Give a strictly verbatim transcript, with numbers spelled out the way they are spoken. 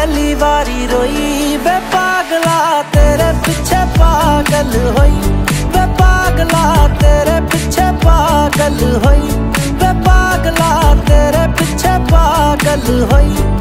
पहली बारी रोई वे पागला तेरे पिछे पागल होई, वे पागला तेरे पिछे पागल होई, वे पागला तेरे पिछे पागल होई।